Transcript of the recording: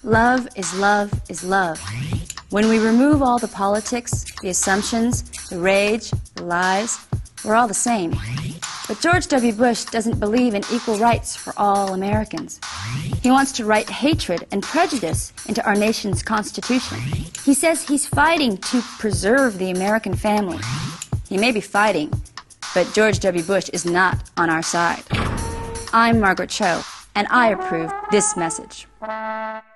Love is love is love. When we remove all the politics, the assumptions, the rage, the lies, we're all the same. But George W. Bush doesn't believe in equal rights for all Americans. He wants to write hatred and prejudice into our nation's Constitution. He says he's fighting to preserve the American family. He may be fighting, but George W. Bush is not on our side. I'm Margaret Cho, and I approve this message.